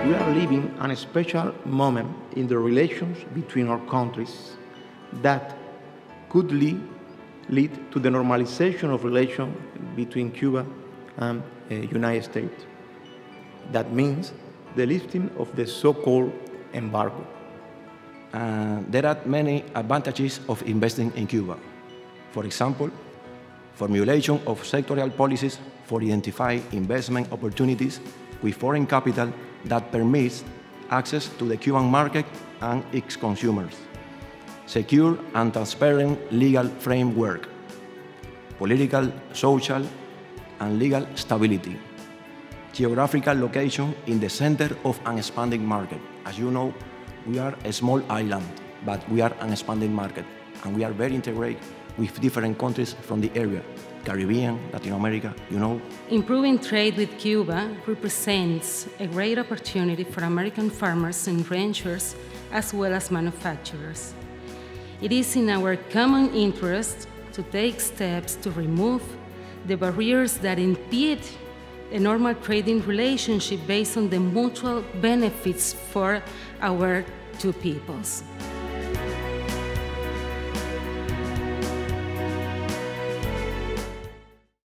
We are living a special moment in the relations between our countries that could lead to the normalization of relations between Cuba and the United States. That means the lifting of the so-called embargo. There are many advantages of investing in Cuba. For example, formulation of sectoral policies for identifying investment opportunities with foreign capital that permits access to the Cuban market and its consumers. Secure and transparent legal framework, political, social, and legal stability. Geographical location in the center of an expanding market. As you know, we are a small island, but we are an expanding market, and we are very integrated with different countries from the area, Caribbean, Latin America, you know. Improving trade with Cuba represents a great opportunity for American farmers and ranchers, as well as manufacturers. It is in our common interest to take steps to remove the barriers that impede a normal trading relationship based on the mutual benefits for our two peoples.